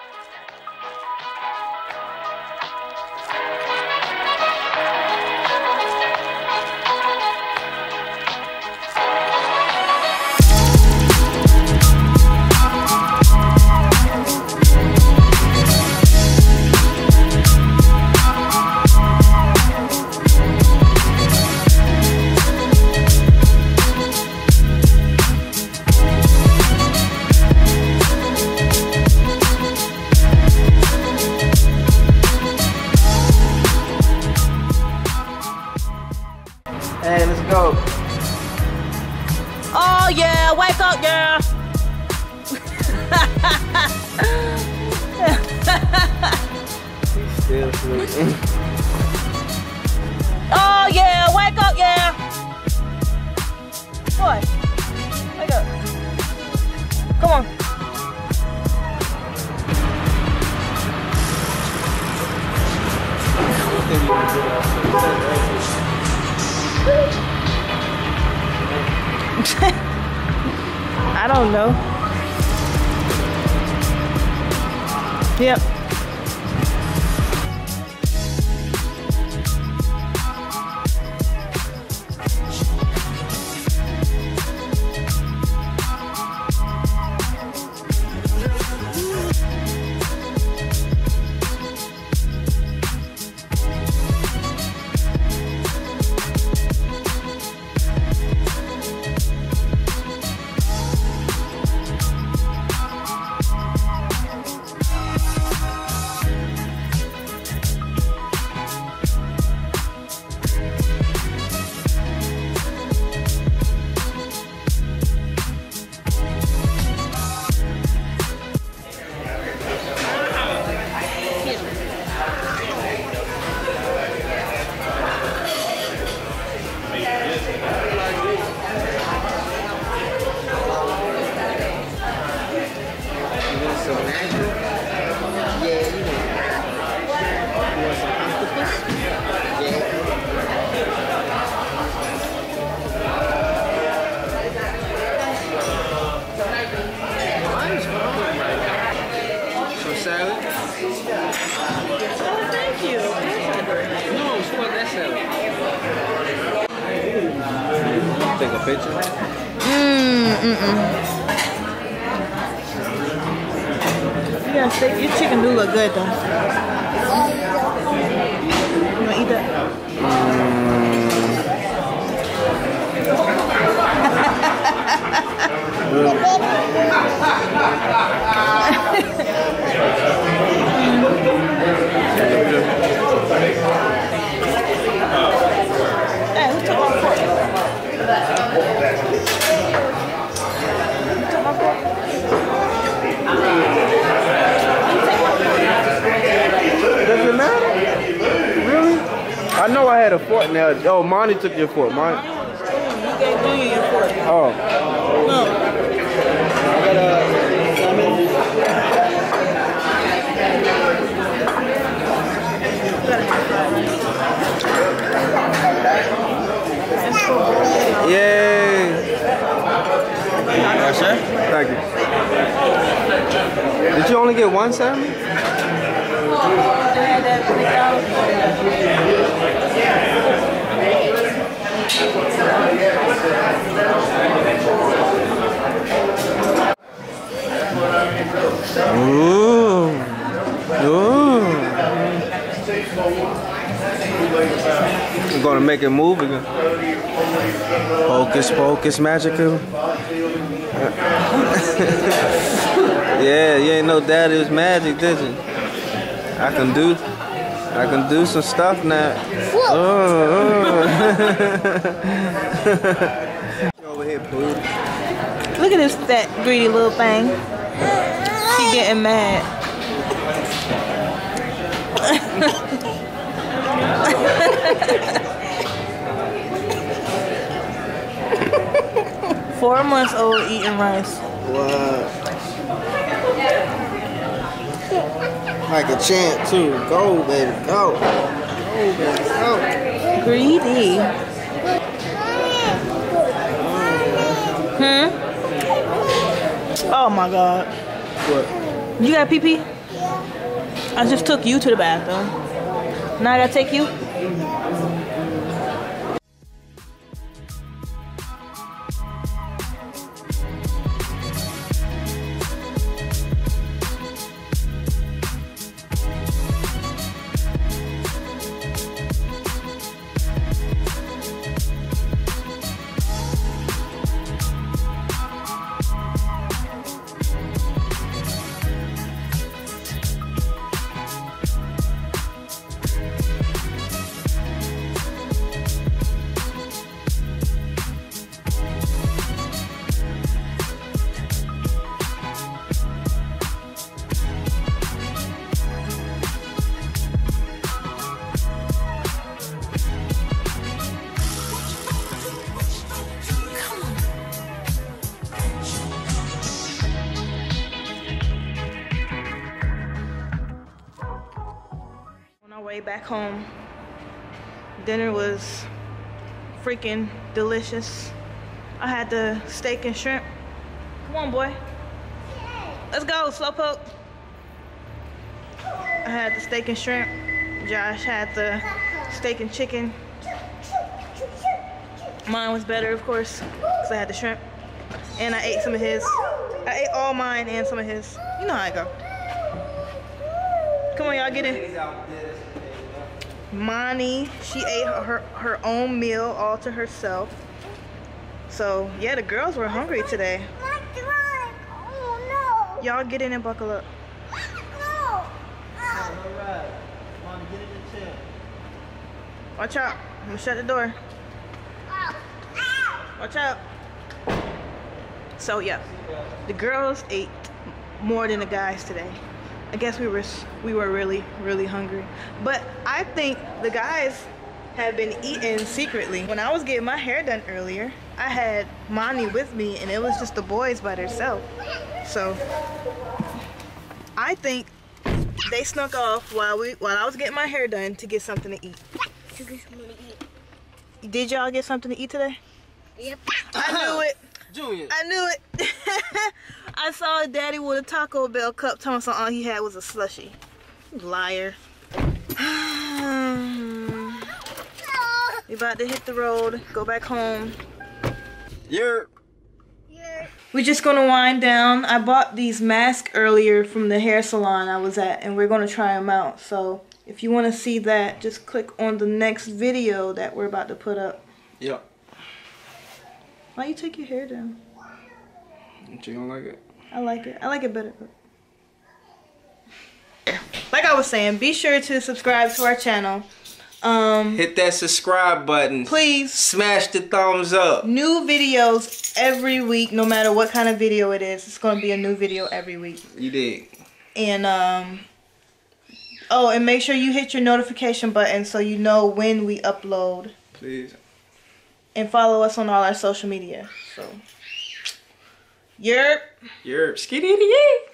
Hey, let's go. Oh yeah, wake up, girl. He's still sleeping. Oh yeah, wake up, yeah. Boy, wake up. Come on. I don't know. Yep. Take a picture. Yeah, steak. Your chicken do look good though. You wanna eat that? Hey, who took my fork? Does it matter? Really? I know I had a fork now. Oh, Monty took your fork. Monty. You gave Junior your fork. Oh. No. I got Yay! Yes, sir. Thank you. Did you only get one salmon? Ooh. Ooh. We're gonna make it move again. Hocus pocus magical. Yeah, you ain't know daddy was magic, did you? I can do some stuff now. Over here, boo. Look at this fat, greedy little thing. She getting mad. 4 months old eating rice. What? Like a champ too. Go, baby, go. Go, baby, go. Greedy. Oh my God. What? You got pee-pee? I just took you to the bathroom. Now I gotta take you? Way back home, dinner was freaking delicious. I had the steak and shrimp. Come on, boy, let's go, slowpoke. I had the steak and shrimp. Josh had the steak and chicken. Mine was better, of course, because I had the shrimp, and I ate some of his. I ate all mine and some of his. You know how I go. Come on, y'all, get in. Monty, she ate her own meal all to herself. So yeah, the girls were hungry today. Oh, no. Y'all get in and buckle up. No. Alright. Mom, get in the chair. Watch out. I'm gonna shut the door. Watch out. So yeah, the girls ate more than the guys today. I guess we were really hungry. But I think the guys have been eating secretly. When I was getting my hair done earlier, I had Monty with me and it was just the boys by themselves. So I think they snuck off while I was getting my hair done to get something to eat. Did y'all get something to eat today? Yep. I knew it. Junior. I knew it. I saw Daddy with a Taco Bell cup telling us all he had was a slushie. Liar. We about to hit the road, go back home. We're just gonna wind down. I bought these masks earlier from the hair salon I was at, and we're gonna try them out. So if you wanna see that, just click on the next video that we're about to put up. Yep. Why you take your hair down? You don't like it? I like it. I like it better. Like I was saying, be sure to subscribe to our channel. Hit that subscribe button. Please. Smash the thumbs up. New videos every week, no matter what kind of video it is. It's going to be a new video every week. You dig. And, oh, and make sure you hit your notification button so you know when we upload. Please. And follow us on all our social media. So, yerp. Yerp. Skitty-dee-dee.